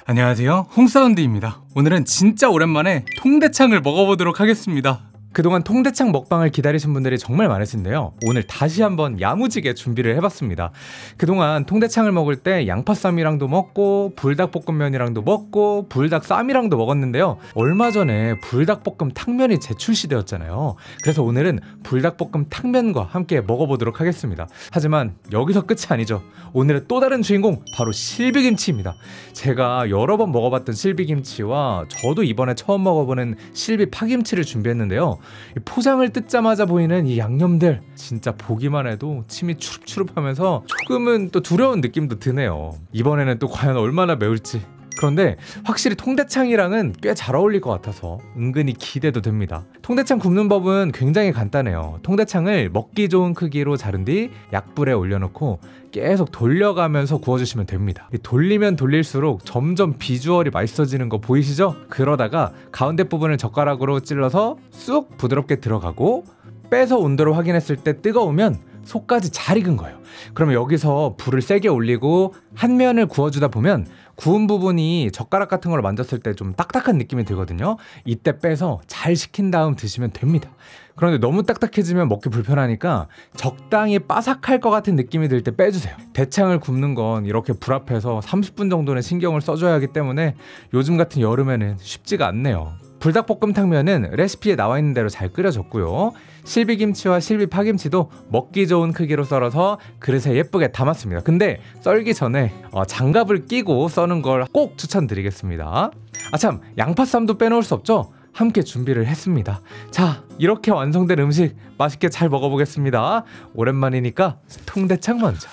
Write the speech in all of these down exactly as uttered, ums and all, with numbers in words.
안녕하세요, 홍사운드입니다. 오늘은 진짜 오랜만에 통대창을 먹어보도록 하겠습니다. 그동안 통대창 먹방을 기다리신 분들이 정말 많으신데요, 오늘 다시 한번 야무지게 준비를 해봤습니다. 그동안 통대창을 먹을 때 양파쌈이랑도 먹고 불닭볶음면이랑도 먹고 불닭쌈이랑도 먹었는데요, 얼마 전에 불닭볶음 탕면이 재출시되었잖아요. 그래서 오늘은 불닭볶음 탕면과 함께 먹어보도록 하겠습니다. 하지만 여기서 끝이 아니죠. 오늘의 또 다른 주인공, 바로 실비김치입니다. 제가 여러 번 먹어봤던 실비김치와 저도 이번에 처음 먹어보는 실비 파김치를 준비했는데요, 포장을 뜯자마자 보이는 이 양념들, 진짜 보기만 해도 침이 추릅추릅하면서 조금은 또 두려운 느낌도 드네요. 이번에는 또 과연 얼마나 매울지. 그런데 확실히 통대창이랑은 꽤 잘 어울릴 것 같아서 은근히 기대도 됩니다. 통대창 굽는 법은 굉장히 간단해요. 통대창을 먹기 좋은 크기로 자른 뒤 약불에 올려놓고 계속 돌려가면서 구워주시면 됩니다. 돌리면 돌릴수록 점점 비주얼이 맛있어지는 거 보이시죠? 그러다가 가운데 부분을 젓가락으로 찔러서 쑥 부드럽게 들어가고, 빼서 온도를 확인했을 때 뜨거우면 속까지 잘 익은 거예요. 그러면 여기서 불을 세게 올리고 한 면을 구워주다 보면 구운 부분이 젓가락 같은 걸 만졌을 때 좀 딱딱한 느낌이 들거든요. 이때 빼서 잘 식힌 다음 드시면 됩니다. 그런데 너무 딱딱해지면 먹기 불편하니까 적당히 바삭할 것 같은 느낌이 들 때 빼주세요. 대창을 굽는 건 이렇게 불 앞에서 삼십 분 정도는 신경을 써줘야 하기 때문에 요즘 같은 여름에는 쉽지가 않네요. 불닭볶음 탕면은 레시피에 나와 있는 대로 잘 끓여줬고요, 실비김치와 실비파김치도 먹기 좋은 크기로 썰어서 그릇에 예쁘게 담았습니다. 근데 썰기 전에 어, 장갑을 끼고 써는 걸 꼭 추천드리겠습니다. 아참, 양파쌈도 빼놓을 수 없죠? 함께 준비를 했습니다. 자, 이렇게 완성된 음식 맛있게 잘 먹어보겠습니다. 오랜만이니까 통대창 먼저.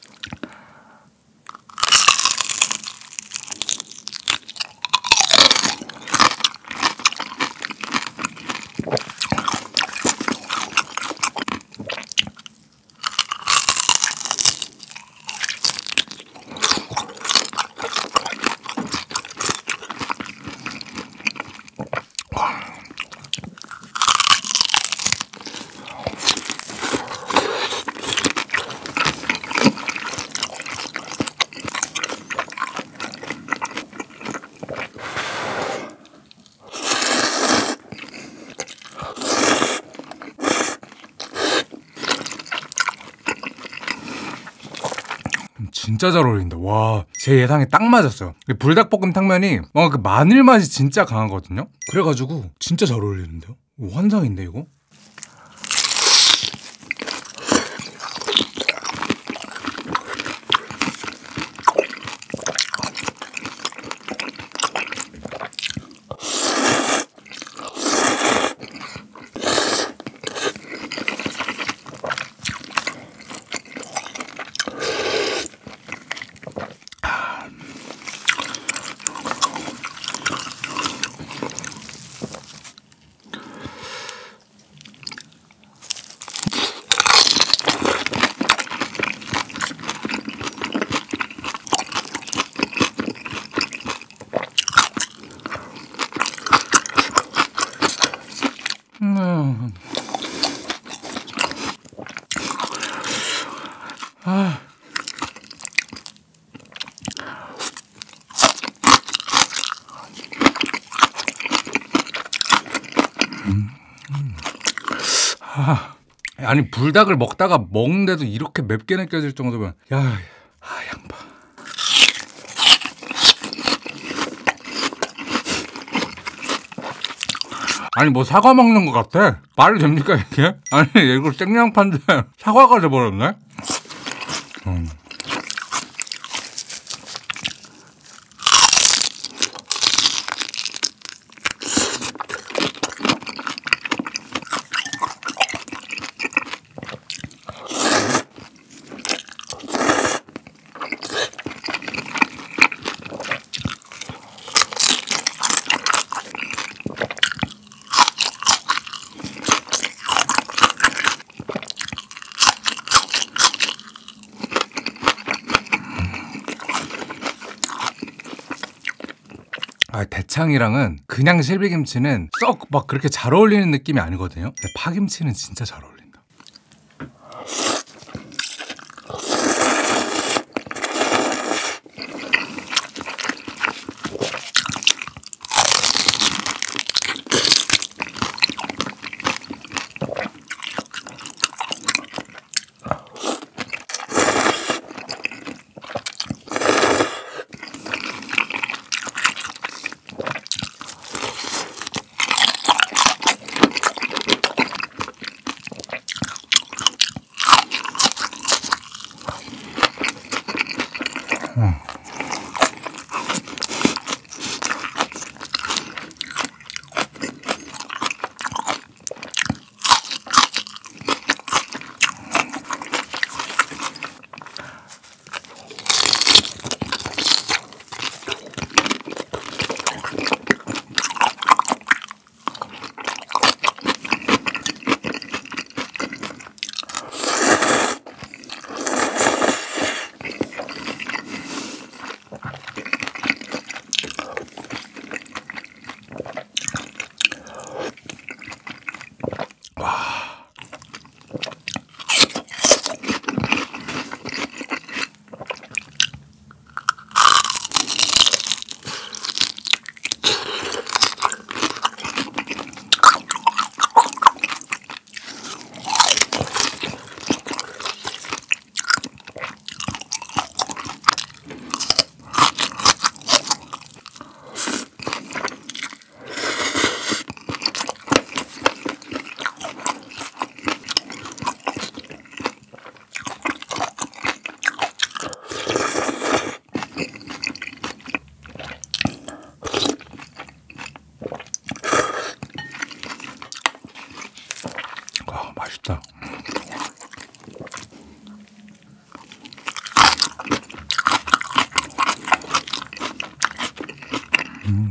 진짜 잘 어울린다. 와, 제 예상에 딱 맞았어요. 불닭볶음 탕면이 뭔가 그 마늘 맛이 진짜 강하거든요. 그래가지고 진짜 잘 어울리는데요. 오, 환상인데 이거? 음. 아. 음. 아. 아니, 불닭을 먹다가 먹는데도 이렇게 맵게 느껴질 정도면, 야, 아, 양파. 아니, 뭐 사과 먹는 것 같아. 말이 됩니까 이게? 아니, 이거 생양파인데 사과가 돼버렸네. 음. 아, 대창이랑은 그냥 실비김치는 썩 막 그렇게 잘 어울리는 느낌이 아니거든요. 근데 파김치는 진짜 잘 어울린다. 음.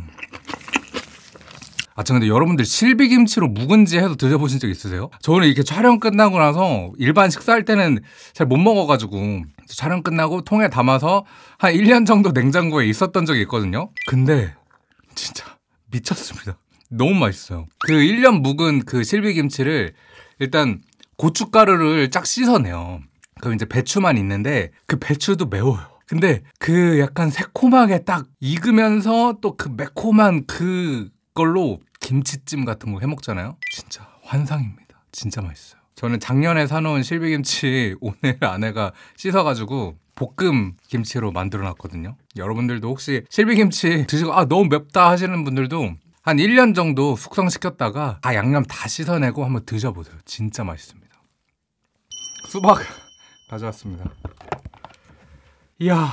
아, 저 근데 여러분들 실비김치로 묵은지 해서 드셔보신 적 있으세요? 저는 이렇게 촬영 끝나고 나서 일반 식사할 때는 잘 못 먹어가지고 촬영 끝나고 통에 담아서 한 일 년 정도 냉장고에 있었던 적이 있거든요. 근데 진짜 미쳤습니다. 너무 맛있어요. 그 일 년 묵은 그 실비김치를 일단 고춧가루를 쫙 씻어내요. 그럼 이제 배추만 있는데 그 배추도 매워요. 근데 그 약간 새콤하게 딱 익으면서 또 그 매콤한 그걸로 김치찜 같은 거 해먹잖아요. 진짜 환상입니다. 진짜 맛있어요. 저는 작년에 사놓은 실비김치 오늘 아내가 씻어가지고 볶음 김치로 만들어놨거든요. 여러분들도 혹시 실비김치 드시고 아 너무 맵다 하시는 분들도 한 일 년 정도 숙성시켰다가 다 양념 다 씻어내고 한번 드셔보세요. 진짜 맛있습니다. 수박 가져왔습니다. 이야.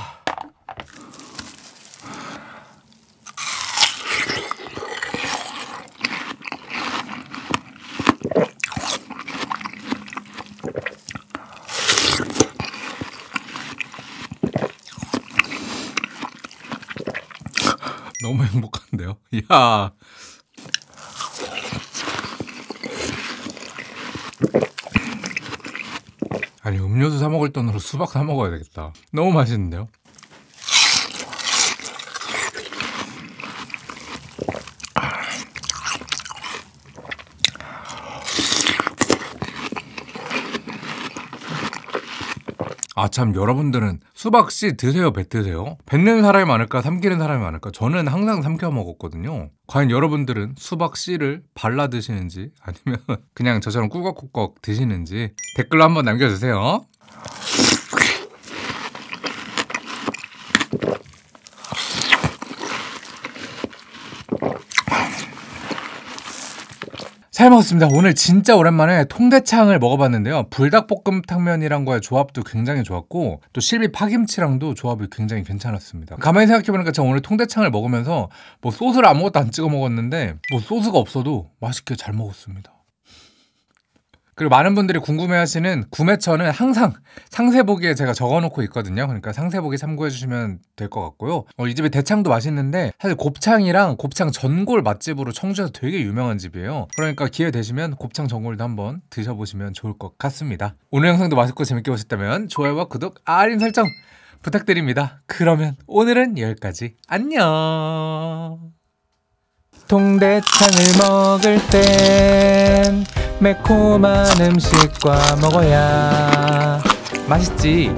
너무 행복한데요? 이야. 아니 음료수 사 먹을 돈으로 수박 사 먹어야 되겠다. 너무 맛있는데요? 아 참 여러분들은 수박씨 드세요 뱉으세요? 뱉는 사람이 많을까 삼키는 사람이 많을까? 저는 항상 삼켜 먹었거든요. 과연 여러분들은 수박씨를 발라 드시는지 아니면 그냥 저처럼 꾸걱꾸걱 드시는지 댓글로 한번 남겨주세요. 잘 먹었습니다. 오늘 진짜 오랜만에 통대창을 먹어봤는데요. 불닭볶음탕면이랑 과의 조합도 굉장히 좋았고 또 실비 파김치랑도 조합이 굉장히 괜찮았습니다. 가만히 생각해보니까 제가 오늘 통대창을 먹으면서 뭐 소스를 아무것도 안 찍어 먹었는데 뭐 소스가 없어도 맛있게 잘 먹었습니다. 그리고 많은 분들이 궁금해하시는 구매처는 항상 상세보기에 제가 적어놓고 있거든요. 그러니까 상세보기 참고해주시면 될 것 같고요. 어, 이 집의 대창도 맛있는데 사실 곱창이랑 곱창 전골 맛집으로 청주에서 되게 유명한 집이에요. 그러니까 기회 되시면 곱창 전골도 한번 드셔보시면 좋을 것 같습니다. 오늘 영상도 맛있고 재밌게 보셨다면 좋아요와 구독, 알림 설정 부탁드립니다. 그러면 오늘은 여기까지. 안녕. 통대창을 먹을 땐 매콤한 음식과 먹어야 맛있지.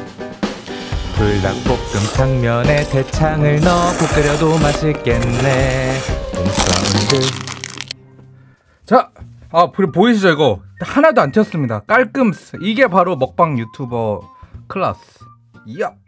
불닭볶음탕면에 대창을 넣고 끓여도 맛있겠네. 곰사운드. 자, 아 보이시죠 이거? 하나도 안 튀었습니다. 깔끔. 이게 바로 먹방 유튜버 클래스. 이야.